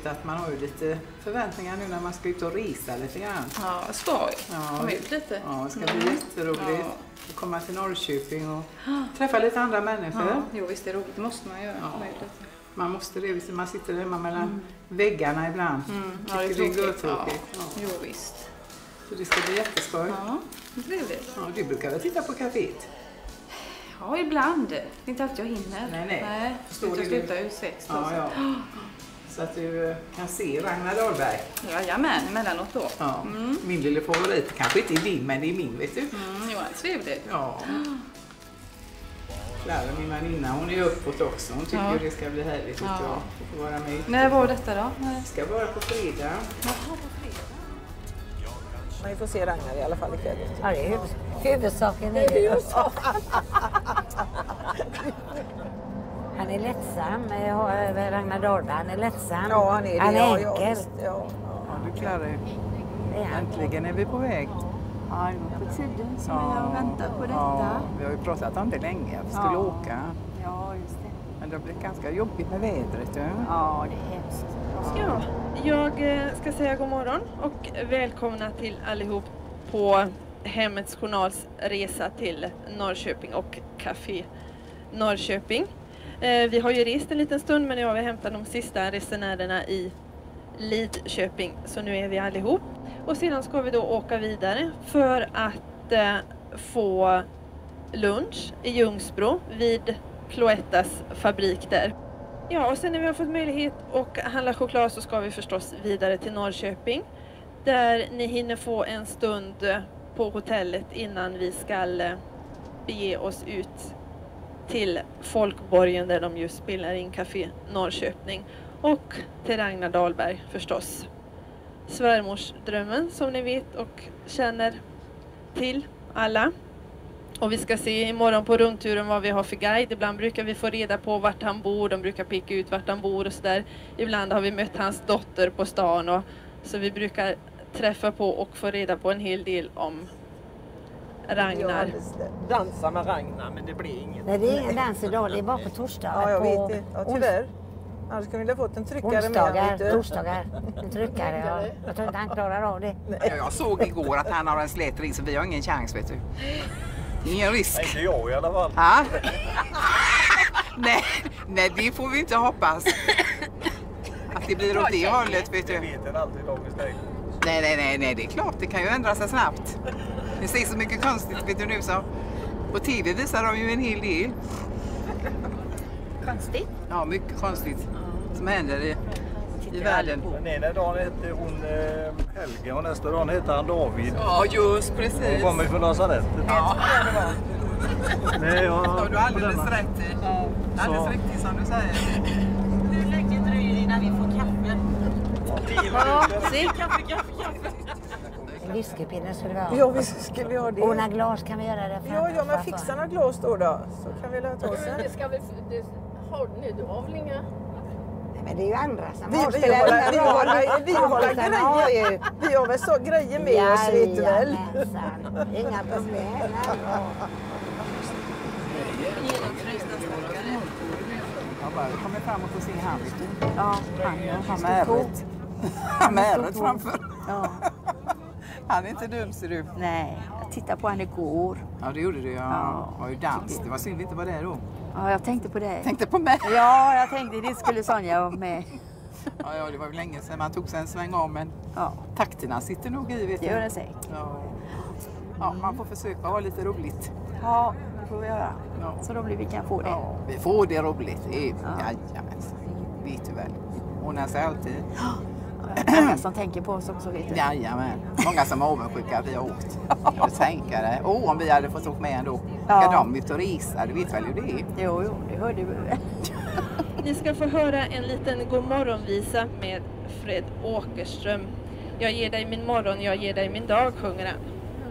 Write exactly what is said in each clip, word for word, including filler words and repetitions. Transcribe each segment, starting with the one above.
roligt att man har ju lite förväntningar nu när man ska ut och resa lite grann. Ja, jag ska ju. Ja, Komma ut lite. Ja, det ska bli Mm. jätteroligt Ja. att komma till Norrköping och träffa lite andra människor. Ja, jo visst är det roligt, det måste man göra. Ja. Komma ut lite. Man måste det, man sitter hemma mellan mm. väggarna ibland. Mm. Ja, det är Tycker tråkigt. det är tråkigt. Ja. Ja. Jo visst. Så det ska bli jätteskoj. Ja, det är trevligt. Ja, du brukar väl titta på kaféet? Ja, ibland. Det är inte alltid jag hinner. Nej, nej. nej. Förstår Jag du? slutar ju sex. Ja, ja. Så att du eh, kan se Ragnar Dahlberg. Jajamän, emellanåt då. Ja. Mm. Min lilla favorit. Kanske inte är din, men det är min, vet du. Mm, jo, det är trevligt. Ja. Klara, min väninna, hon är uppåt också. Hon tycker Ja. det ska bli härligt Ja. att ja. få vara med. När var detta då? Det ska vara på fredag. Jaha, på fredag. Man får se Ragnar i alla fall ikväll. Ja, det är huvud, huvudsaken är det. Han är lättsam, eh, Ragnar Dahlberg, han är lättsam. Ja, han är det. Han är ja, enkel. Ja, visst, ja. Ja, du Klara, Det är han. äntligen är vi på väg. Ja, det var på tiden som jag har väntat på detta. Ja, vi har ju pratat om det länge, att vi skulle Ja. åka. Ja, just det. Men det har blivit ganska jobbigt med vädret. Ja. Ja, det är hemskt. Ja, jag eh, ska säga god morgon och välkomna till allihop på Hemmets Journals resa till Norrköping och Café Norrköping. Eh, vi har ju rest en liten stund, men nu har vi hämtat de sista resenärerna i Lidköping, så nu är vi allihop. Och sedan ska vi då åka vidare för att eh, få lunch i Ljungsbro vid Cloettas fabrik där. Ja, och sen när vi har fått möjlighet att handla choklad så ska vi förstås vidare till Norrköping. Där ni hinner få en stund på hotellet innan vi ska bege oss ut till Folkborgen där de just spelar in Café Norrköping. Och till Ragnar Dahlberg förstås. Svärmorsdrömmen som ni vet och känner till alla. Och vi ska se imorgon på rundturen vad vi har för guide. Ibland brukar vi få reda på vart han bor. De brukar peka ut vart han bor och sådär. Ibland har vi mött hans dotter på stan. Och, så vi brukar träffa på och få reda på en hel del om Ragnar. Ja, dansa med Ragnar, men det blir inget. Nej, det är ingen dans idag, det är bara på torsdag. Ja, jag på vet det. Ja, tyvärr. Annars skulle vi ha fått en tryckare med. onsdagar, vet du. torsdagar, en tryckare. Ja. Jag tror inte han klarar av det. Ja, jag såg igår att han har en slät ring, så vi har ingen chans, vet du. Ingen risk. Nej, inte jag i alla fall. Ja? nej, nej, det får vi inte hoppas. Att det blir åt det hållet, vet Det du. vet en alltid dagens läge. Nej, nej, nej, nej, det är klart. Det kan ju ändra sig snabbt. Det ser så mycket konstigt, vet du nu, så. På T V visar de ju en hel del. Konstigt. Ja, mycket konstigt som händer i, i världen. Den ena dagen heter hon eh, Helge och nästa dagen heter han David. Ja, just Hon precis. kommer från lasarettet. Ja, Nej, jag, det har du alldeles på denna. rätt i. Alldeles Så. riktigt som du säger. Hur länge dröjer det innan vi får kaffe? Ja, se. Kaffe, kaffe, kaffe. Whiskypinne skulle vi ha. Ja, vi ska vi ha det. Och några glas kan vi göra där framme. Ja, ja, men fixa några glas då då. Så kan vi lära oss sen. Det ska vi... Det, har ni, du har väl inga... Nej, men det är ju andra som Vi, har. vi, Spelar har, ingen vi, roll. har, vi har Kompisarna har ju. grejer. Vi har väl så grejer med oss, vet du väl. Jajamensan. Inga problem. Jag bara kommer framåt och ser han, vet du. Ja, Han, han med ärret. Han med ärret framför. ja. Han är inte dum, ser du. Nej, jag tittade på han igår. Ja, det gjorde du. Ja. Ja. Det var ju dans. Det var synd vi inte var där då. Ja, jag tänkte på det. Tänkte på mig. Ja, jag tänkte det skulle Sonja vara med. Ja, ja, det var ju länge sedan man tog sig en sväng om, men Ja, takterna sitter nog i, vet det du. gör det säkert. Ja. Ja, man får försöka ha lite roligt. Ja, det får vi göra. Ja. Så då blir vi kan få det. Ja, vi får det roligt. Det är, Ja. jajamensan. Vet du väl. Ordnar sig alltid. Det är många som tänker på oss också, vet du. Jajamän. Många som är avundsjuka att vi har åkt. Jag tänker det. Åh, om vi hade fått åka med ändå. Ja. Ska de ut och resa? Du vet väl hur det är? Jo, jo, det hörde du. Ni ska få höra en liten godmorgonvisa med Fred Åkerström. Jag ger dig min morgon, jag ger dig min dag, sjunger han.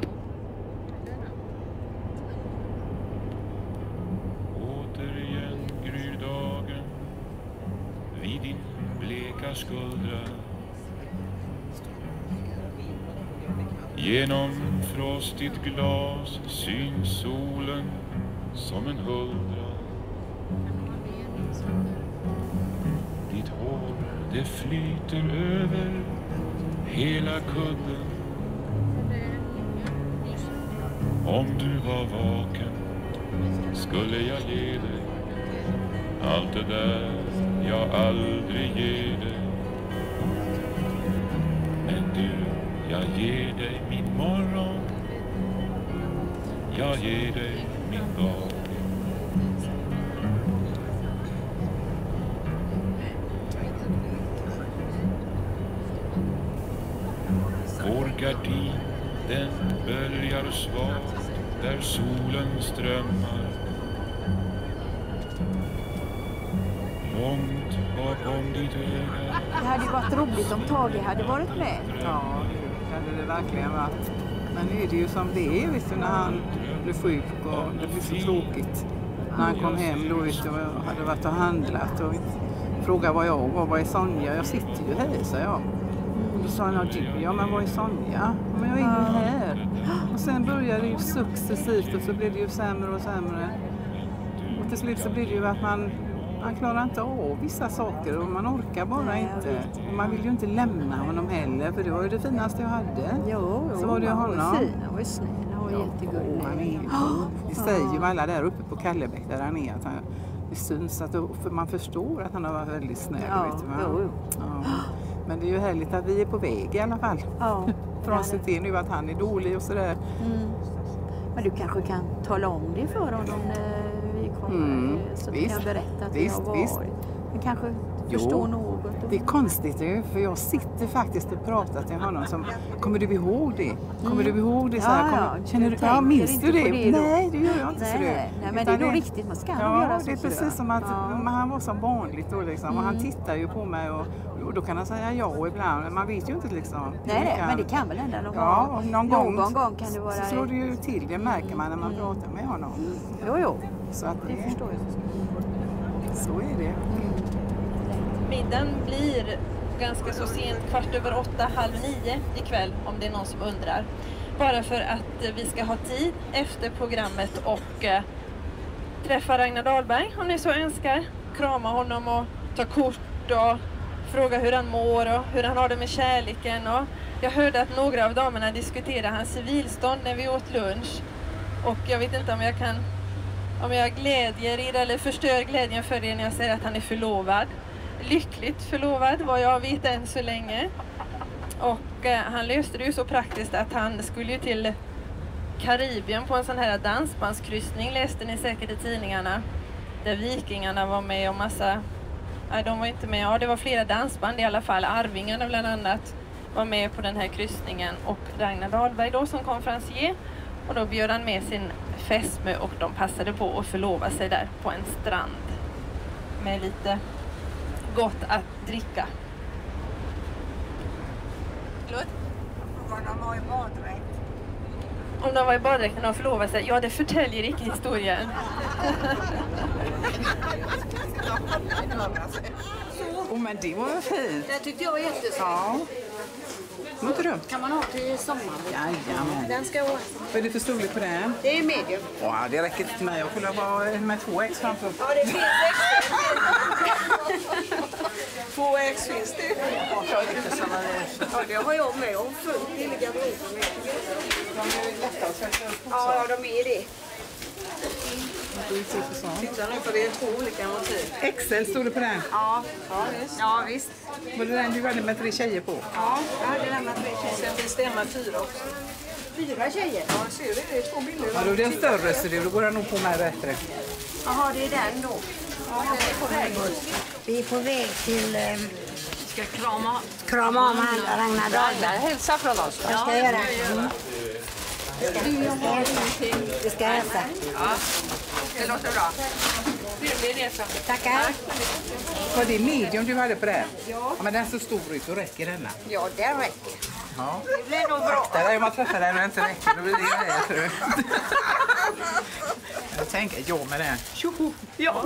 Återigen gryr dagen vid din bleka skuldra. Genom frostigt glas syns solen som en huldra. Ditt hår det flyter över hela kudden. Om du var vaken skulle jag ge dig allt det där jag aldrig ger dig. Men du, jag ger dig min morgon, jag ger dig min dag. Vår gardin, den böljar svagt där solen strömmar. Långt bakom ditt öga. Det hade ju varit roligt om Tage hade varit med. Ja, det hade det verkligen varit. Men nu är det ju som det är, vet du, när han blev sjuk och det blev så tråkigt. När han kom hem då, vet du, och hade varit och handlat och frågade vad jag var, vad är Sonja? Jag sitter ju här, sa jag. Och då sa han, du, ja men vad är Sonja? Men jag är ju här. Och sen började det ju successivt och så blev det ju sämre och sämre. Och till slut så blir det ju att man, man klarar inte av vissa saker och man orkar bara inte. Och man vill ju inte lämna honom heller, för det var ju det finaste jag hade. Jo, jo, så var det han honom. var fin, han var snäll, han var jättegullig. Han är ju god. Det säger ju alla där uppe på Kallebäck där han är, att han, det syns att för man förstår att han har varit väldigt snäll. Ja, vet du, va? jo, jo. Ja. Men det är ju härligt att vi är på väg i alla fall. Ja, För att se till nu att han är dålig och sådär. Mm. Men du kanske kan tala om det för honom när vi kommer, Mm, så visst, vi kan berätta att visst, vi har varit. visst. Men kanske Jo, förstå något. Det är konstigt ju, för jag sitter faktiskt och pratar till honom som, kommer du ihåg det? Kommer du ihåg det? Så här, Ja, kommer, ja, känner du du, ja, tänker minns inte du det? på det då? Nej, det gör jag inte. Nej, så det. nej, men det Utan är nog riktigt, man ska nog göra Ja, så, det är tror jag. precis som att Ja. men han var som vanligt då liksom. Och han Mm. tittar ju på mig och, och då kan han säga ja och ibland, men man vet ju inte liksom. Nej, nej, kan, men det kan väl hända någon Ja, gång. någon gång, någon gång kan det vara... så slår det ju till, det märker man när man pratar med honom. Jo, jo. Så att Det förstår jag. Så är det. Middagen blir ganska så sent, kvart över åtta, halv nio ikväll, om det är någon som undrar. Bara för att eh, vi ska ha tid efter programmet och eh, träffa Ragnar Dahlberg om ni så önskar. Krama honom och ta kort och fråga hur han mår och hur han har det med kärleken. Och jag hörde att några av damerna diskuterade hans civilstånd när vi åt lunch. Och jag vet inte om jag kan, om jag glädjer er eller förstör glädjen för er när jag säger att han är förlovad. Lyckligt förlovad, vad jag vet än så länge. Och eh, han löste det ju så praktiskt att han skulle ju till Karibien på en sån här dansbandskryssning, läste ni säkert i tidningarna. Där vikingarna var med och massa, nej de var inte med, ja det var flera dansband i alla fall, Arvingarna bland annat var med på den här kryssningen. Och Ragnar Dahlberg då som konferencier, och då bjöd han med sin fästmö och de passade på att förlova sig där på en strand med lite gott att dricka. Förlåt? Vad de var i baddräkt. Om de var i baddräkt när de förlovade sig, ja det förtäljer inte historien. Oh, men det var väl fint. Det tyckte jag var jättesnyggt. Ja. Var inte dumt. Kan man ha till sommaren? Jajamän. Den ska vara. Vad är det för storlek på den? Det är medium. Ja, det räcker inte till mig. Jag får vara med två ex framför. Ja, det finns Två ex finns det. Ja, det har jag med. Och fullt i garderoben med. Ja, de är det. Titta nu, för det är två olika motiv. X L stod det på den. Ja, ja visst. Var det den du hade med tre tjejer på? Ja, jag hade den med tre tjejer. Sen finns det en med fyra också. Fyra tjejer? Ja, ser du? Det är två bilder. Ja, då är den större så det, då går den nog på mig bättre. Jaha, det är den då. Ja, den är på väg. Vi är på väg till... Eh, Ska krama. krama om han, Ragnar Dahlberg. Hälsa från oss. Jag ska göra. Mm. Du ska hälsa. Det låter bra. Trevlig resa. Tackar. Var det medium du hade på det? Ja. Men den är så stor ut, då räcker denna. Ja, det räcker. Ja. Det blir nog bra. Akta dig om man träffar den och inte räcker, då blir det grejer, tror du. Jag tänker, ja med den. Tjoho! Ja!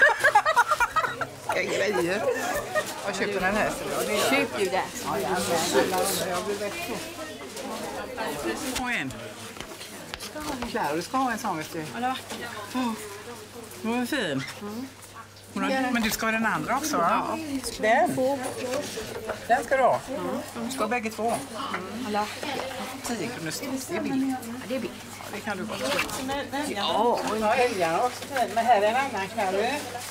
Vilka grejer. Jag köpte den här. Köp du det. Ja, jag blir väck så. Och en. Klar, du ska ha en sån, vet du. Ja, det var vackert. Oh, vad fin. Hon har, men du ska ha den andra också, va? Ja. Den? Den ska du ha? Du ska ha bägge två. Alla. tio kronor styck, det är billigt. Ja, det är billigt. Ja, det kan du gott köpa. Ja, och har älgarna också. Men här är en annan knall.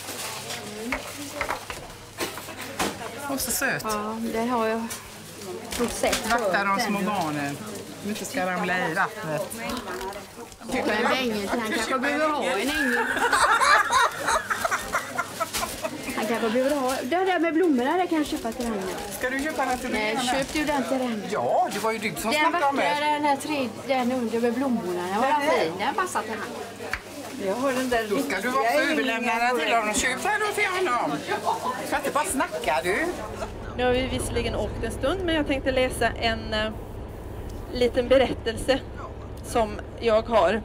Och så söt. Ja, det har jag sett. Vakta de små barnen. Du inte ska ramla i vattnet. Köpa en ängel till han kanske behöver ha en ängel. Han kanske behöver ha... Det där med blommorna där kan jag köpa till henne. Ska du köpa den till Nej, köp du den till henne. Ja, det var ju du som Den snackade om vackra, det. den här tre, den under med blommorna. Den var fin, den passar till henne. Jag har den där Då ska du också överlämna den till honom. Köp den då till honom. Du ska inte bara snacka, du. Nu har vi visserligen åkt en stund, men jag tänkte läsa en uh, liten berättelse som jag har.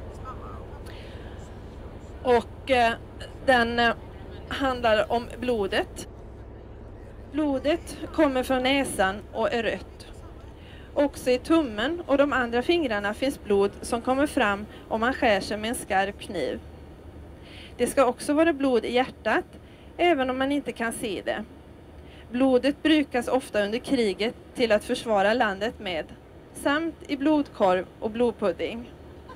Och uh, den uh, handlar om blodet. Blodet kommer från näsan och är rött. Också i tummen och de andra fingrarna finns blod som kommer fram om man skär sig med en skarp kniv. Det ska också vara blod i hjärtat, även om man inte kan se det. Blodet brukas ofta under kriget till att försvara landet med, samt i blodkorv och blodpudding.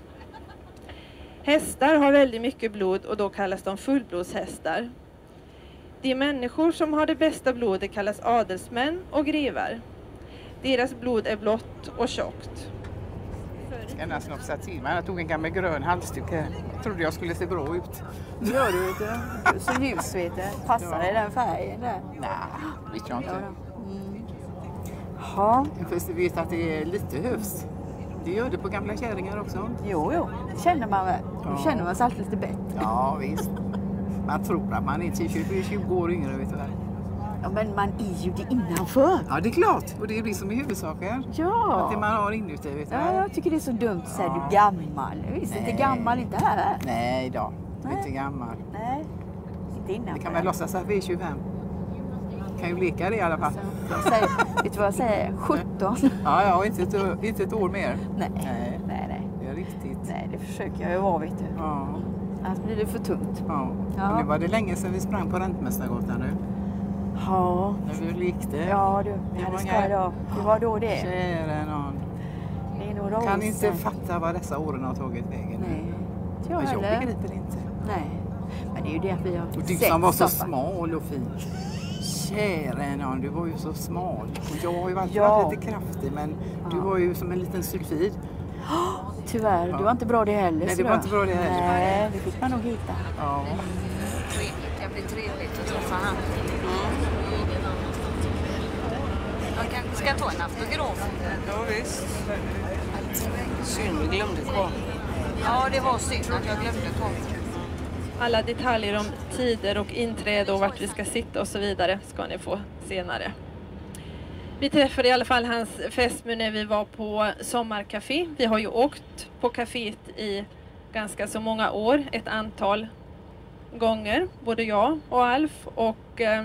Hästar har väldigt mycket blod och då kallas de fullblodshästar. De människor som har det bästa blodet kallas adelsmän och grevar. Deras blod är blått och tjockt. Jag ska nästan också säga till mig. Jag tog en gammal grön halsduk här. Jag trodde jag skulle se bra ut. Gör du, vet du. Du är så ljus, vet du. Passar i den färgen där. Nej, vet jag inte. Mm. Ja. Fast du vet att det är lite höst. Det gör det på gamla kärringar också. Jo, jo. Det känner man väl. Ja. Då känner man sig alltid lite bättre. Ja, visst. Man tror att man är tjugo år yngre, vet du väl. Ja, men man är ju det innanför. Ja, det är klart. Och det är det som är huvudsaken. Ja. Att det man har inuti, vet du väl. Ja, jag tycker det är så dumt att säga Ja. du är gammal. Visst, inte gammal, inte här. Nej då, du är Nej. inte gammal. Nej, inte innanför. Det kan man låtsas att vi är tjugofem. Kan ju leka det i alla fall. Jag säger, vet du vad jag säger? sjutton. Ja, ja, inte ett, inte ett år mer. Nej, Nej. nej, nej. Det är riktigt. Nej, det försöker jag ju vara, vet du. Ja. Annars blir det för tungt. Ja. Ja. Och nu var det länge sedan vi sprang på Rentmästargatan nu. Ja. När vi lekte. Ja, du. Vi Det hade var skoj inga- då. Det var då det. Kära någon. Det är några år Kan inte sedan. fatta vad dessa åren har tagit vägen. Nej, inte jag Men jag heller. begriper inte. Nej, men det är ju det att vi har Och du sett som var så saker. smal och fin. Kära någon, du var ju så smal. Och jag har ju alltid Ja. varit lite kraftig, men du Ja. var ju som en liten sulfid. Tyvärr, Ja. det var inte bra det heller. Nej, så det var då. inte bra det heller. Nej, det fick man nog hitta. Ja. Trevligt, det blir trevligt att träffa han. Jag kanske ska ta en autograf. Ja, visst. Synd, vi glömde kvar. Ja, det var synd att jag glömde ta. Alla detaljer om tider och inträde och vart vi ska sitta och så vidare ska ni få senare. Vi träffade i alla fall hans fästmö när vi var på sommarcafé. Vi har ju åkt på kaféet i ganska så många år, ett antal gånger, både jag och Alf. Och eh,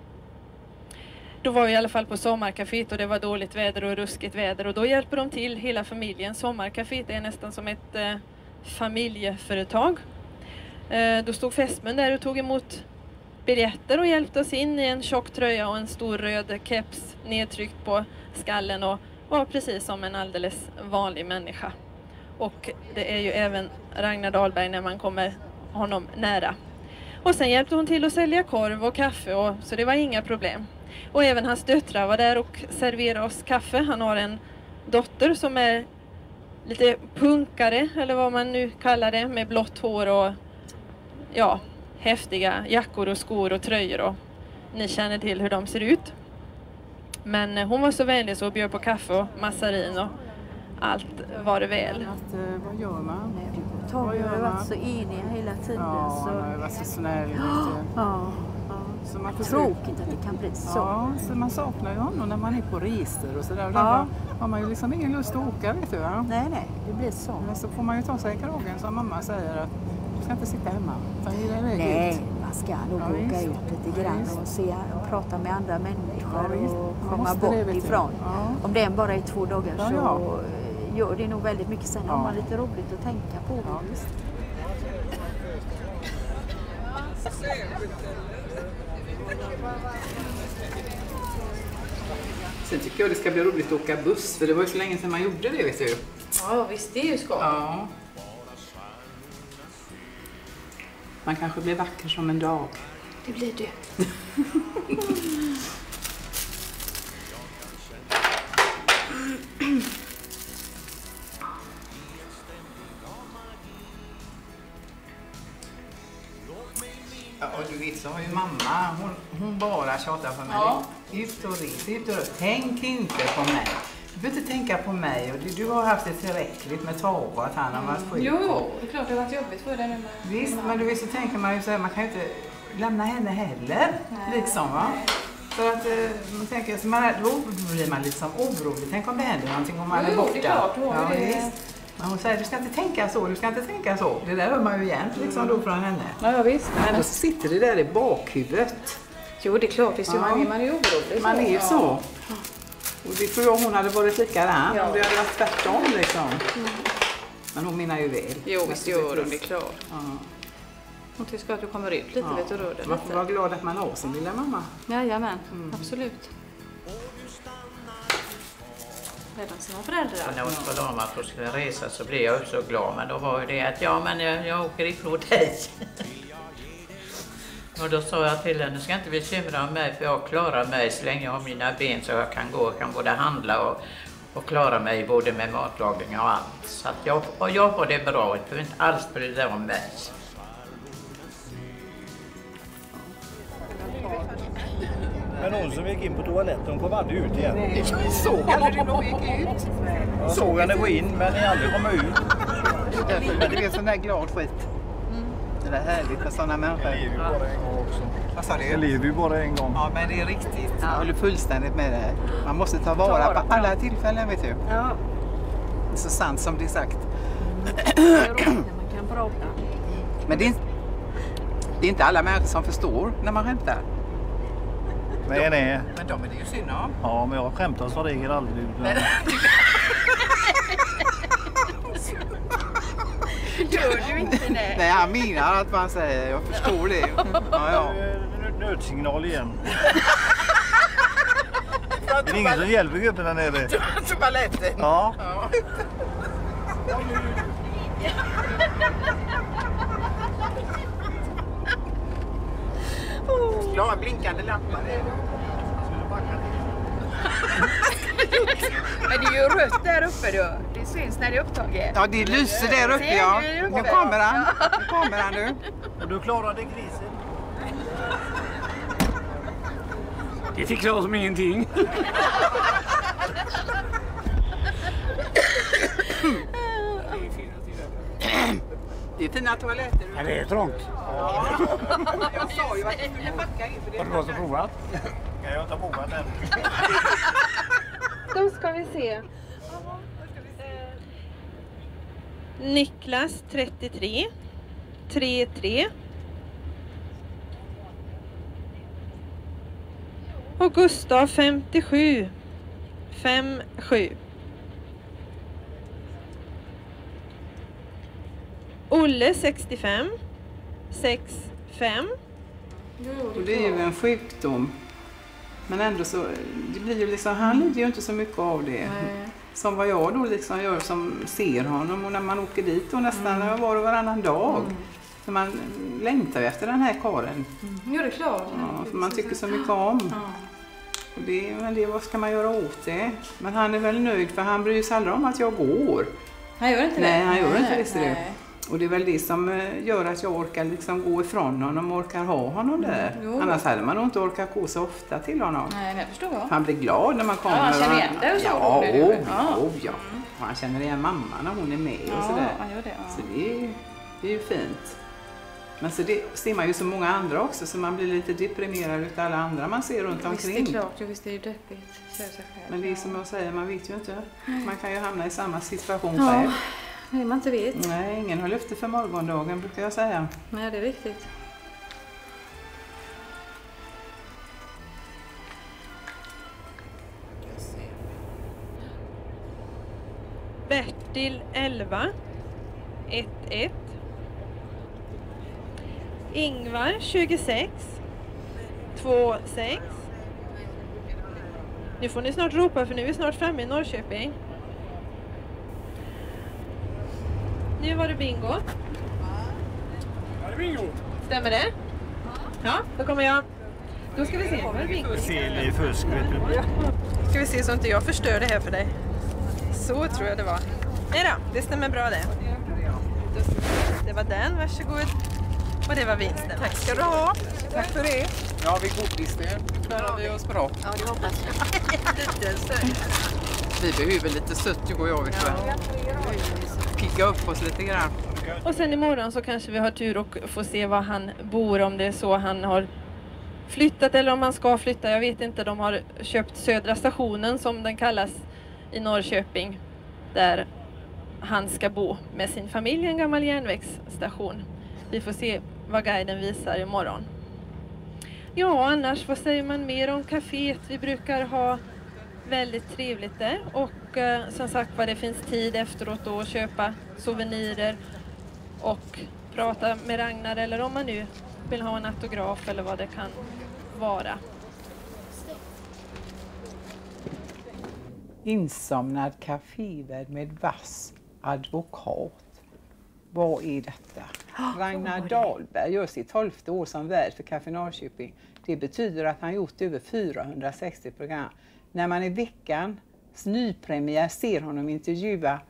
då var vi i alla fall på sommarcaféet och det var dåligt väder och ruskigt väder. Och då hjälper de till hela familjen. Sommarcaféet är nästan som ett eh, familjeföretag. Eh, då stod fästmön där och tog emot biljetter och hjälpte oss in i en tjock tröja och en stor röd keps nedtryckt på skallen och var precis som en alldeles vanlig människa. Och det är ju även Ragnar Dahlberg när man kommer honom nära. Och sen hjälpte hon till att sälja korv och kaffe, och, så det var inga problem. Och även hans döttrar var där och serverade oss kaffe. Han har en dotter som är lite punkare, eller vad man nu kallar det, med blått hår och ja, häftiga jackor och skor och tröjor, och ni känner till hur de ser ut. Men hon var så vänlig så bjöd på kaffe och massarin och allt var det väl. Att, eh, vad gör man? Nej, du och Tommy har ju varit så eniga hela tiden. Ja, så... han har varit så snäll. vet du. Ja, ja. Så man försöker- Tråkigt att det kan bli så. Ja, så man saknar ju honom när man är på register och sådär. Ja. Då har man ju liksom ingen lust att åka, vet du va? Nej, nej, det blir så. Men så får man ju ta sig i kragen som mamma säger att du ska inte sitta hemma. Utan ge dig iväg Nej, ut. man ska nog Ja, åka visst. ut lite Ja, grann visst. och se och prata med andra människor Ja, visst. och Man komma måste det, bort vet du. ifrån. Ja. Om det än bara är två dagar Ja, så ja. gör det nog väldigt mycket. Sen Ja. har man lite roligt att tänka på. Ja, visst. Sen tycker jag det ska bli roligt att åka buss, för det var ju så länge sedan man gjorde det, vet du. Ja, visst, det är ju skoj. Ja. Man kanske blir vacker som en dag. Det blir du. Ja, och du vet så har ju mamma, hon, hon bara tjatar på mig. Ja. Ut och res, ut och res. Tänk inte på mig. Du behöver inte tänka på mig. Och du, du har haft det tillräckligt med Tavo, att han har varit sjuk. Jo, det är klart det har varit jobbigt för dig nu. Med visst, men du vet så tänker man ju så här, man kan ju inte lämna henne heller. Nej, liksom va. Nej. Så att man tänker, så man, då blir man liksom orolig. Tänk om det händer någonting om man jo, är borta. Jo, det är klart. Ja, det. Visst. Men hon säger, du ska inte tänka så, du ska inte tänka så. Det där hör man ju igen liksom då från henne. Ja, visst. Men då sitter det där i bakhuvudet. Jo, det är klart. Visst, ja. man, är, man är ju orolig. Man är ju ja. så. Och det tror jag hon hade varit likadan ja. om det hade varit tvärtom liksom. Mm. Men hon menar ju väl. Jo, visst gör hon, det är klart. Ja. Hon tycker att du kommer ut lite, ja. vet du, rör dig man får vara glad att man har sin lilla mamma. Jajamän, mm. absolut. Redan sina föräldrar. När hon talade om att hon skulle resa så blev jag så glad. Men då var ju det att ja, men jag, jag åker ifrån dig. Och då sa jag till henne, du ska inte bekymra om mig för jag klarar mig så länge jag har mina ben så jag kan gå och kan både handla och, och klara mig både med matlagning och allt. Så att jag, och jag har det bra, jag behöver inte alls bry dig om mig. Men hon som gick in på toaletten kom aldrig ut igen. Nej, jag såg aldrig när hon gick ut. Jag såg henne gå in men ni aldrig kom ut. Men det är sån där glad skit. Det är härligt för sådana människor. Det lever ju bara en gång också. Vad sa du? Det lever ju bara en gång. Ja, men det är riktigt. Jag håller fullständigt med det. Man måste ta vara på alla tillfällen, vet du. Ja. Det är så sant som det är sagt. Det är roligt när man kan prata. Men det är, det är inte alla människor som förstår när man skämtar. Nej, nej. Men de är det ju synd om. Ja, men jag skämtar så regel aldrig. Gör du inte det? Nej, han menar att man säger, jag förstår det. Ja, ja. Nödsignal igen. Det är ingen som hjälper gruppen där nere. Toaletten. Ja. Jag har blinkande lampar. Men det är ju rött där uppe då. Det syns när det är upptaget. Ja, det lyser där uppe, ja. Nu kommer han. Nu kommer han nu. Och du klarade krisen. Det fick jag som ingenting. Det är fina toaletter. Ja, det är trångt. Ja. Jag sa ju att du skulle backa in för det. Har du gått och provat? Jag har inte provat än. Då ska vi se. Niklas trettiotre, tre tre. Och Gustav femtiosju, fem sju. Olle sextiofem, sex fem. Och det är ju en sjukdom. Men ändå så, det blir ju liksom, han lider ju inte så mycket av det. Nej. Som vad jag då liksom gör som ser honom och när man åker dit och nästan mm. var och varannan dag. Mm. Så man längtar ju efter den här karen. Mm. Jo, det är klart. Ja, för man tycker så mycket om. Ja. Och det, men det, vad ska man göra åt det? Men han är väl nöjd för han bryr sig aldrig om att jag går. Han gör inte Nej, det? han gör nej, inte det. Ser nej. Och det är väl det som gör att jag orkar liksom gå ifrån honom och orkar ha honom där. Mm, Annars hade man nog inte orkat gå så ofta till honom. Nej, det förstår jag. Han blir glad när man kommer. Ja, han känner igen det och så. Ja, det oh, ja. Oh, ja. Och han känner igen mamma när hon är med ja, och sådär. Han gör det, ja. Så det är, det är ju fint. Men så det ser man ju så många andra också så man blir lite deprimerad utav alla andra man ser runt omkring. Visst, det är klart. Jo, visst, det är ju deppigt. Sig själv. Men det är som jag säger, man vet ju inte. Man kan ju hamna i samma situation ja. själv. Nej, man inte vet. Nej, ingen har löfte för morgondagen brukar jag säga. Nej, det är viktigt. Bertil elva, ett ett. Ingvar tjugosex två sex. Nu får ni snart ropa för nu är vi snart framme i Norrköping. Nu var det bingo. Var det bingo? Stämmer det? Ja, då kommer jag. Då ska vi se. Var det bingo? Sel i fusk, vet du. Ja. Ska vi se så inte jag förstör det här för dig. Så tror jag det var. Nej då, det stämmer bra det. Det var den, varsågod. Och det var vinsten. Tack ska du ha. Tack för det. Nu har vi godis nu. Klarar vi oss bra. Ja, det hoppas jag. Vi behöver lite sött, du och jag, vet du. Kicka upp oss lite grann. Och sen imorgon så kanske vi har tur och får se var han bor, om det är så han har flyttat eller om han ska flytta. Jag vet inte, de har köpt Södra stationen som den kallas i Norrköping. Där han ska bo med sin familj, en gammal järnvägsstation. Vi får se vad guiden visar imorgon. Ja, annars vad säger man mer om kaféet? Vi brukar ha väldigt trevligt där och eh, som sagt vad det finns tid efteråt då att köpa souvenirer och prata med Ragnar eller om man nu vill ha en autograf eller vad det kan vara. Insomnad kafévärd med vass advokat. Vad är detta? Oh, Ragnar Dahlberg gör sitt tolfte år som värd för Café Norrköping. Det betyder att han gjort över fyrahundrasextio program. När man i veckans nypremiär ser honom intervjua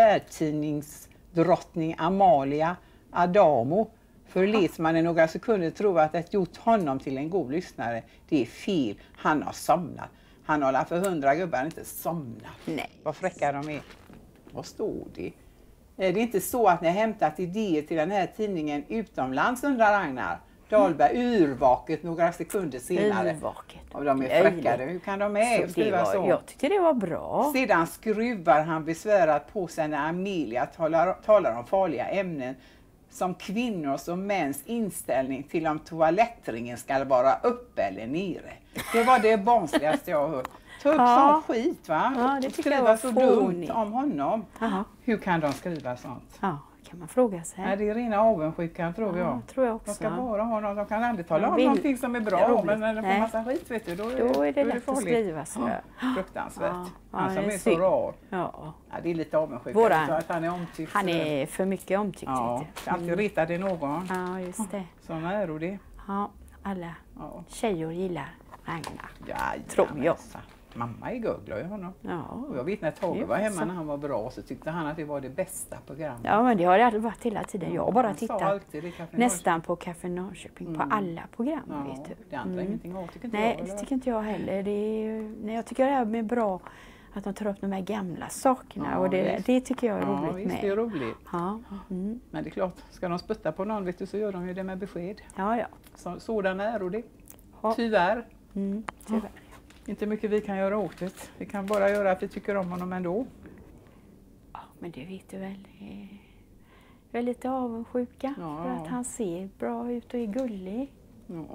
flärtidningsdrottning Amalia Adamo, förleds man i några sekunder tro att det gjort honom till en god lyssnare. Det är fel. Han har somnat. Han håller för hundra gubbar inte somnat. Nej. Vad fräcka de är. Vad står det? Det är inte så att ni har hämtat idéer till den här tidningen utomlands, undrar Ragnar Dahlberg urvaket några sekunder senare. Urvaket. Och de är fräckade. Hur kan de med skriva så? Jag tyckte det var bra. Sedan skruvar han besvärat på sig när Amelia talar, talar om farliga ämnen som kvinnors och mäns inställning till om toalettringen ska vara uppe eller nere. Det var det barnsligaste jag har hört. Ta upp Ja. sån skit, va? Ja, det tycker skriva jag var så fånigt. dumt om honom. Aha. Hur kan de skriva sånt? Ja, kan man fråga sig. Nej, det är rena avundsjukan, tror jag. Ja, tror jag också. De ska bara ha något. De kan aldrig tala De om vill- någonting som är bra. det är roligt. Men när de får Nej. massa skit, vet du, då är, Då är det lätt att farligt. skriva så. Ja, fruktansvärt. Ja, Han ja, som det är är så synd. rar. Ja. Ja, det är lite avundsjuka. Våran- Så att han är omtyckt. Han är för mycket omtyckt. Ja, vet du. alltid Mm. retade någon. Ja, just det. Sådana är och det. Ja, alla Ja. tjejer gillar Ragnar. Ja, Tror jag. Mamma är glad i honom. Ja. Och jag vet när Tage Jo, var hemma så. när han var bra så tyckte han att det var det bästa programmet. Ja, men det har det aldrig varit hela tiden. Jag har bara Han sa tittat alltid det, Café nästan på Café Norrköping, Mm. på alla program. Ja, vet du. det andra är ingenting av, tycker inte Nej, jag, det eller? tycker inte jag heller. Det är, nej, jag tycker det är bra att de tar upp de här gamla sakerna Ja, och det, visst. det tycker jag är Ja, roligt visst, med. det är roligt. Ja, mm. Men det är klart, ska de sputta på någon, vet du, så gör de ju det med besked. ja, ja. Så, sådana är och det. Ja. Tyvärr. Mm, tyvärr. Inte mycket vi kan göra åt det. Vi kan bara göra att vi tycker om honom ändå. Ja, men det vet du väl. eh, Jag är lite avundsjuka Ja. för att han ser bra ut och är gullig. Ja.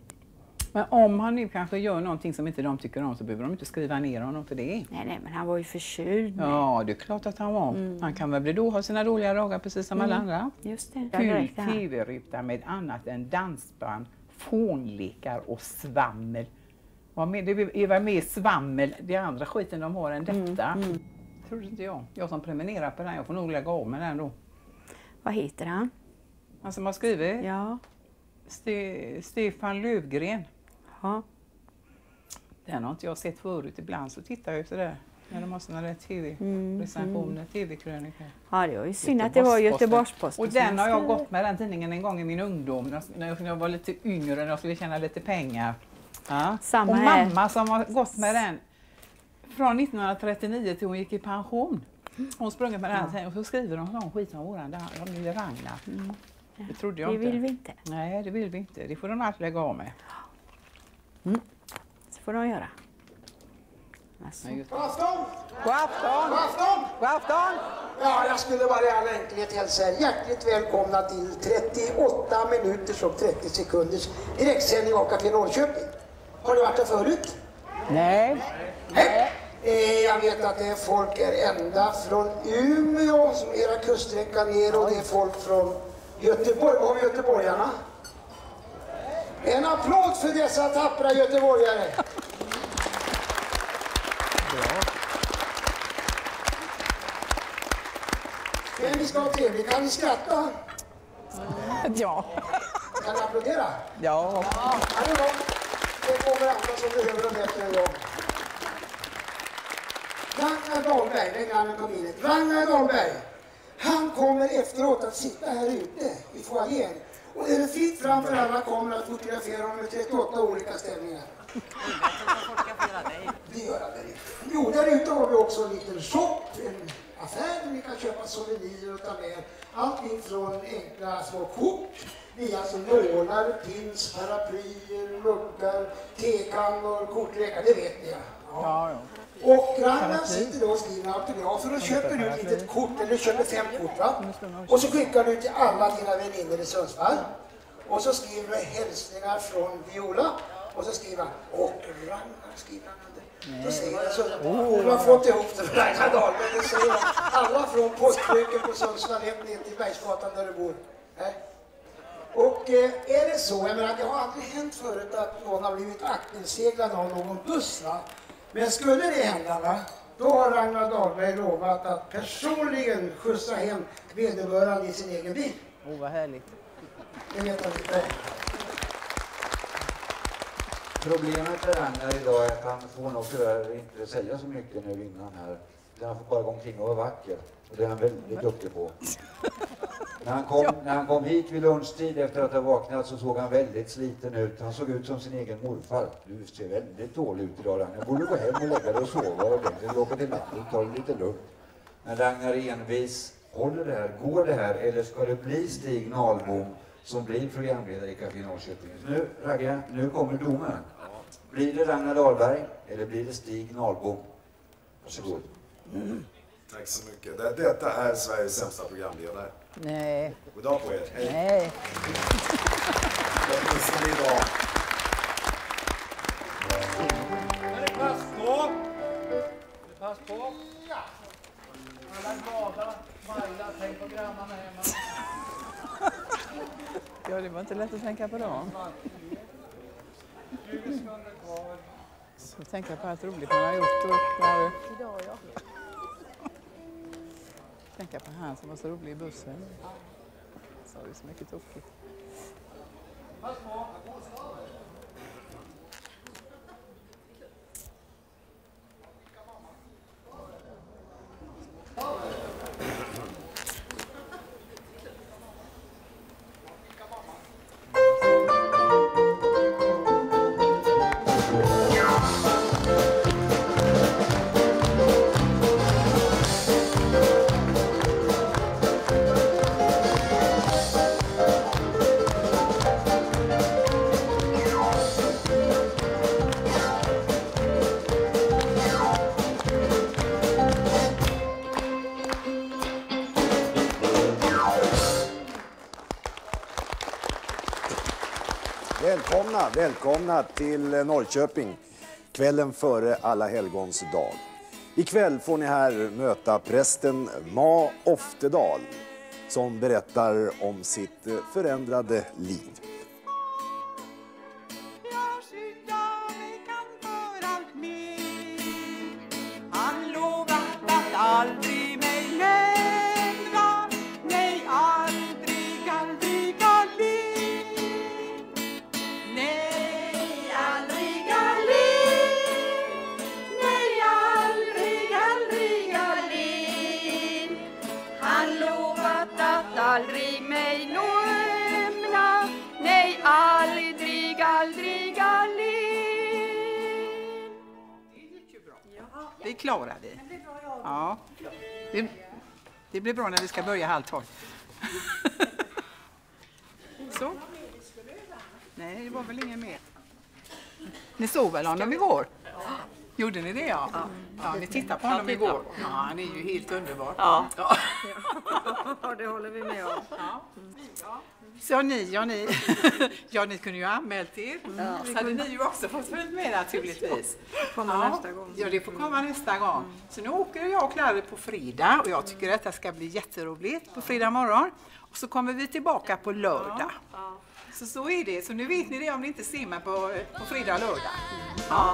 Men om han nu kanske gör någonting som inte de tycker om så behöver de inte skriva ner honom för det. Nej, nej, men han var ju förkyld. med. Ja, det är klart att han var. Mm. Han kan väl bli då ha sina dåliga dagar precis som alla andra. Just det. Ful räckte han. tv-ruta med annat än dansband, fånlekar och svammel. Vad med, det är väl mer svammel, det andra skiten de har än detta. Mm. Tror inte jag. Jag som prenumererar på den, jag får nog lägga av med den då. Vad heter han? Han som har skrivit, Ja. Ste- Stefan Lövgren. Ja. Den har inte jag sett förut. Ibland så tittar jag sådär när de har sådana där tv-recensioner, Mm. tv-krönikor. Ja, det var ju synd att det var Göteborgs-Posten. Och den som har jag skrev. gått med den tidningen en gång i min ungdom när jag- när jag var lite yngre, när jag skulle tjäna lite pengar. Ja. Samma och här. mamma som har gått med den från nittonhundratrettionio till hon gick i pension. Hon sprungit med den och så skriver de sån skit om våran där, om lille Ragnar. Mm. Det trodde jag Det inte. vill vi inte. Nej, det vill vi inte. Det får de alltid lägga av med. Så får de göra. Alltså. Nej, just det. God afton! God afton! God afton! God afton! Ja, jag skulle bara i all enkelhet hälsa er hjärtligt välkomna till trettioåtta minuters och trettio sekunders direktsändning av Café Norrköping. Har ni varit där förut? Nej. Nej. Eh, jag vet att det är folk är ända från Umeå som era kuststräckar ner och det är folk från Göteborg. Var har vi göteborgarna? En applåd för dessa tappra göteborgare. Men vi ska ha trevligt. Kan ni skratta? Ja. Kan ni applådera? Ja. Ja, det är bra. Det kommer andra som behöver dem bättre än jag. Ragnar Dahlberg, det är grannen på minnet. Ragnar Dahlberg, han kommer efteråt att sitta här ute i foajén. Och är det fritt framför alla kommer att fotografera honom med trettioåtta olika ställningar. Det gör han väl inte. Jo, där ute har vi också en liten shop, en affär där ni kan köpa souvenirer och ta med allting från enkla små kort. Vi alltså nålar, pins, paraplyer, muggar, tekannor, kortlekar, det vet ni ja. Ja, ja. Och Ragnar sitter då och skriver autografer och köper ut ett litet kort, eller köper fem kort va? Och så skickar du till alla dina vänner i Sundsvall. Och så skriver du hälsningar från Viola. Och så skriver han, och Ragnar skriver han under. Då säger jag så, du har fått ihop det för Ragnar Dahlberg. Då säger han, alla från postbröken på Sundsvall hem ner till Bergsgatan där du bor. Nej. Och eh, är det så, jag menar det har aldrig hänt förut att någon har blivit akterseglad av någon buss va? Men skulle det hända va, då har Ragnar Dahlberg lovat att personligen skjutsa hem vederbörande i sin egen bil. Åh, oh, vad härligt. Det vet jag inte. Problemet med Ragnar idag är att han får nog tyvärr inte säga så mycket nu innan här. Han får bara gå omkring och vara vacker. Och det är han väldigt duktig på. När han, kom, när han kom hit vid lunchtid efter att ha vaknat så såg han väldigt sliten ut. Han såg ut som sin egen morfar. Du ser väldigt dålig ut idag Ragnar. Borde gå hem och lägga dig och sova ordentligt. Åka till landet och ta det lite lugnt. Men Ragnar är envis. Håller det här? Går det här? Eller ska det bli Stig Nalbom som blir programledare i Café Norrköping? Nu, Ragnar, nu kommer domen. Blir det Ragnar Dahlberg eller blir det Stig Nalbom? Varsågod. Mm. Tack så mycket. Det, detta är Sveriges sämsta programledare. Nej. God dag på er. Hej. Nej. Jag missade idag. Är det pass på? Är det pass på? Ja. Alla glada, smila, tänk på grannarna hemma. Ja, det var inte lätt att tänka på dem. tjugo sekunder kvar. Så tänker jag på allt roligt man har gjort och när... Idag ja. Tänka på han som var så rolig i bussen. Så det så mycket tokigt. Pass på. Välkomna, välkomna till Norrköping, kvällen före Alla helgons dag. Ikväll får ni här möta prästen Ma Oftedal som berättar om sitt förändrade liv. Han lovat att aldrig mig lämna, nej aldrig, aldrig, aldrig. Nej, aldrig, aldrig. Nej, aldrig, aldrig, aldrig. Han lovat att aldrig mig lämna, nej aldrig, aldrig, aldrig. Det klarar vi. Ja. Det, det blir bra när vi ska börja halv tolv. Så. Nej, det var väl ingen mer. Ni såg väl honom igår? Gjorde ni det? Ja. Ja, ni tittade på honom igår. Ja, han är ju helt underbar. Ja. Ja. Ja, det håller vi med om. Ja. Så ni, ja ni. Ja, ni kunde ju ha anmält er. Ja. Så hade ni ju också fått följa med naturligtvis. Kommer ja. nästa gång. Ja, det får komma nästa gång. Så nu åker jag och Klara på fredag och jag tycker att det ska bli jätteroligt på fredag morgon. Och så kommer vi tillbaka på lördag. Ja. Så så är det. Så nu vet ni det om ni inte ser mig på, på fredag och lördag. Ja.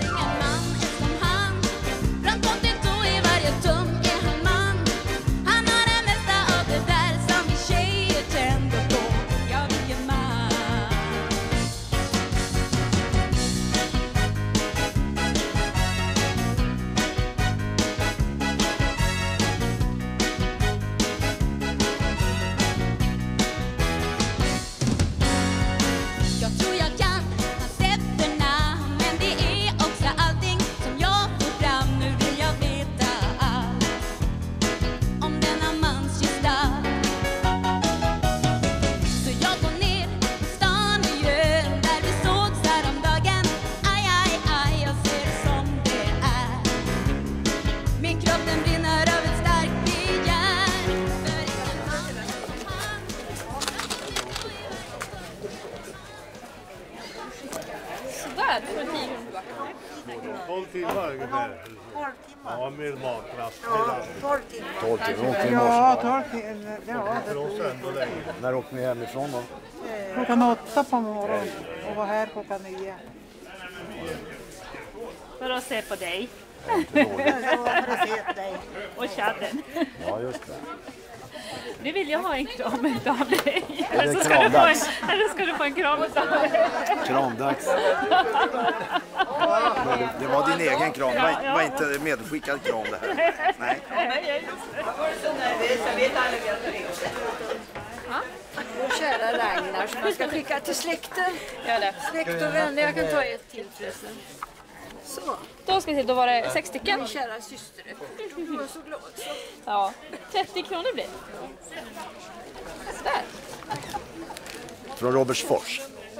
tolv timmar ungefär. Ja, med matrast. tolv timmar. tolv timmar. Ja, tolv timmar. Ja, för oss ändå längre. När åkte ni hemifrån då? Klockan åtta på morgonen och var här klockan nio. För att se på dig. dig. Och chadden. Ja, just det. Nu vill jag ha en kram utav dig. Är det Eller ska, du få en, kramdags? eller ska du få en kram utav mig? Kramdags. Det, det var din egen kram, det var, var inte medskickad kram det här. Nej. Och kära Ragnar som man ska skicka till släkten. Släkt och vänner, jag kan ta ett till förresten. Så. Då ska vi se, då var det sex stycken. Min kära syster. Hon var så glad. Så. Ja, trettio kronor blir det. Sådär. Från Robertsfors.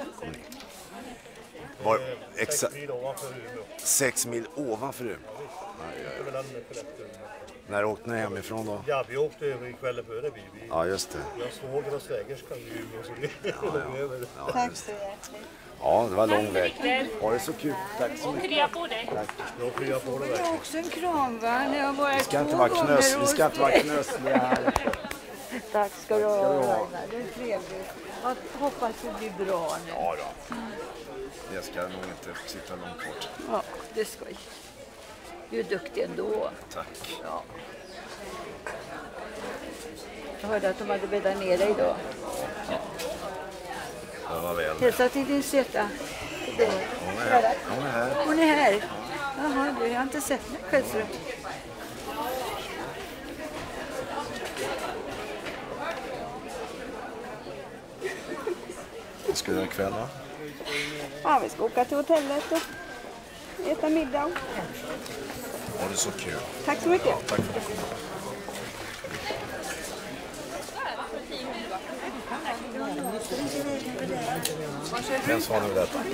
Var exakt sex mil ovanför Umeå. När åkte ni hemifrån då? Ja, vi åkte över kvällen före vi. vi. Ja, just det. Jag såg och svägerska i Umeå så vi ja, ja. över. Ja, Tack så hjärtligt. Ja, det var lång väg. Ja, det är så kul. Tack så mycket. Krya på dig. Tack. Jag krya på dig. Jag har också en kram, va? När jag var vi ska inte vara knös, vi ska inte vara knösliga här. Tack ska du ha, Ragnar. Det är trevligt. Jag hoppas det blir bra nu. Ja då. Det ska nog inte sitta långt bort. Ja, det ska jag. Du är duktig ändå. Tack. Ja. Jag hörde att de hade bäddat ner dig idag. Ja. Det var väl. Hälsa till din söta. Hon är här. Hon är här. Hon är här. Jaha, du har inte sett mig själv. Vad ska du göra ikväll då? Ja, vi ska åka till hotellet och äta middag. Ha det så kul. Tack så mycket. Ja, tack för det. Vem svarar med detta?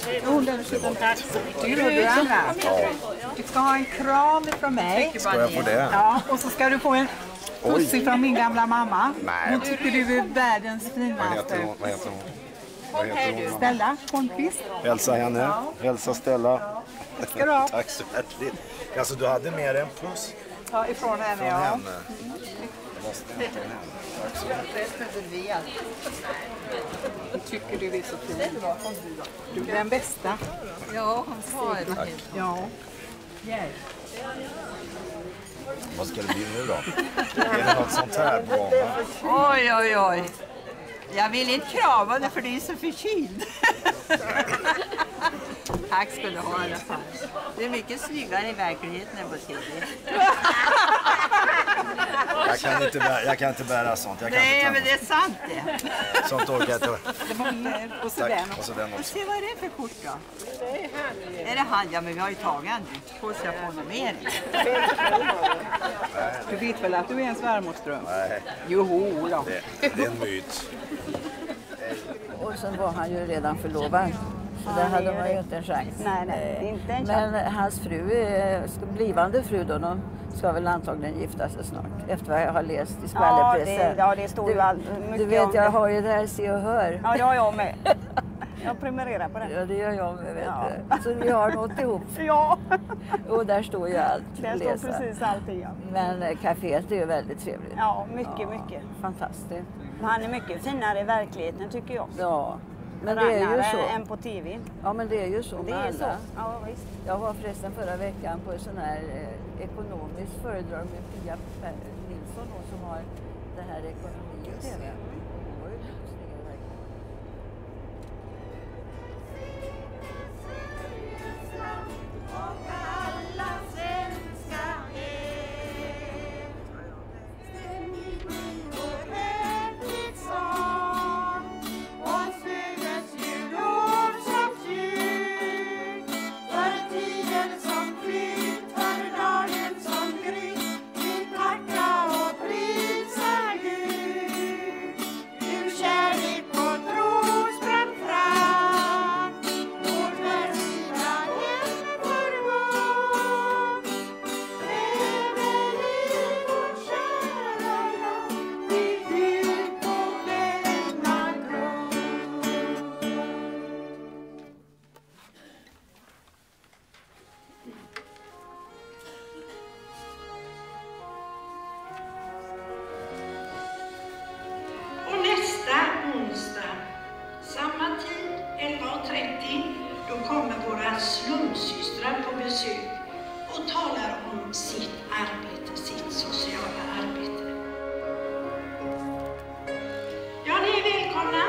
Du, Anna, du ska ha en kram från mig. Ska jag få det? Ja, och så ska du få en puss från min gamla mamma. Nej. Hon tycker du är världens Vad heter finaste. hon? Vad heter hon? Vad heter hon? Stella Holmqvist. Hälsa henne. Hälsa Stella. Ska du ha? Tack så hjärtligt. Alltså du hade med en puss Ja, ifrån henne, från ja. henne. Jag måste hämta henne. Tack så mycket. Jag tycker du är så fin. Du är den bästa. Ja, han sa det. Tack. Ja. Vad ska det bli nu då? Är det något sånt här på? Oj, oj, oj. Jag vill inte krama det för det är så förkyld. Tack ska du ha i alla fall. Det är mycket snyggare i verkligheten än på T V. Jag kan inte bära, jag kan inte bära sånt. Jag kan Nej, inte men det är sant det. sånt orkar jag inte. Och så Tack. den Och så den också. Se vad är det för kort då? Är det han? Ja, men vi har ju tagit han nu. Får jag få något mer? Du vet väl att du är en svärmorsdröm? Nej. Joho då. Det, det är en myt. Och sen var han ju redan förlovad. Så där hade man ju inte en chans. Nej, nej, inte en Men hans fru, eh, blivande fru då, de ska väl antagligen gifta sig snart. Efter vad jag har läst i skvallerpressen. Ja, det, ja, det står ju all, mycket Du vet, om jag det. har ju det här Se och Hör. Ja, det har jag med. Jag prenumererar på den. Ja, det gör jag med, vet Ja. du. Så vi har något ihop. Ja. Och där står ju allt. Där står läsa. precis allting. Ja. Men eh, kaféet är ju väldigt trevligt. Ja, mycket, Ja, mycket. Fantastiskt. Men han är mycket finare i verkligheten tycker jag. Ja, men det är ju Ragnare så. än på tv. Ja, men det är ju så Det med är alla. så. Ja, visst. Jag var förresten förra veckan på en sån här eh, ekonomisk föredrag med Pia Per Nilsson, hon som har det här ekonomi i tv. Hon var ju mycket snyggare verkligen. Och alla svenskar är och väldigt sång och Sugens jullov som ljud för tiden som flytt, för dagen som gryt. Vi tackar och prisar Gud. Ur kärlek och tro sprang fram vårt världsvida hem för gång. Även i vårt kära land vi ut på denna grund. Och nästa onsdag, samma tid, elva och trettio, då kommer våra slumsystrar på besök och talar om sitt arbete, sitt sociala arbete. Ja, ni är välkomna.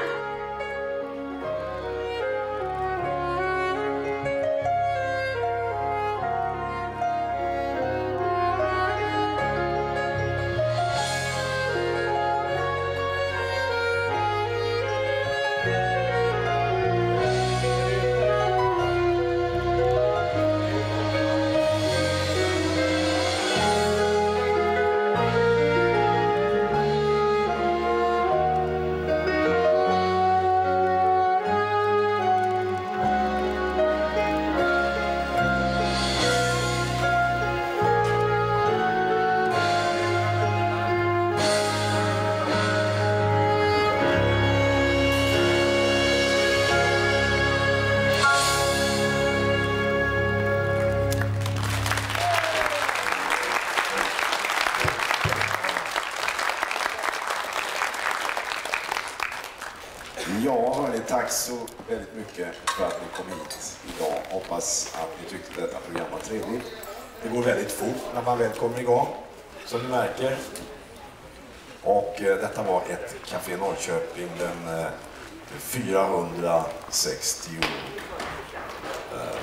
Ja, hörni, tack så väldigt mycket för att ni kom hit idag. Hoppas att ni tyckte detta program var trevligt. Det går väldigt fort när man väl kommer igång, som ni märker. Och eh, detta var ett Café Norrköping den eh, fyrahundrasextio. Eh,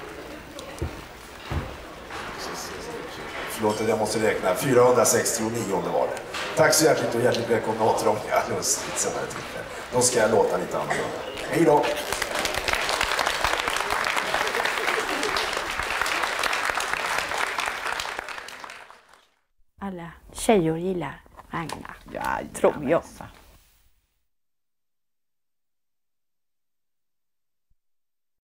förlåt att jag måste räkna. fyrahundrasextionio var det. Tack så hjärtligt och hjärtligt välkomna åter om ni har lust till senare tillfälle. Då ska jag låta lite annorlunda. Hej då! Alla tjejer gillar Ragnar, tror jag.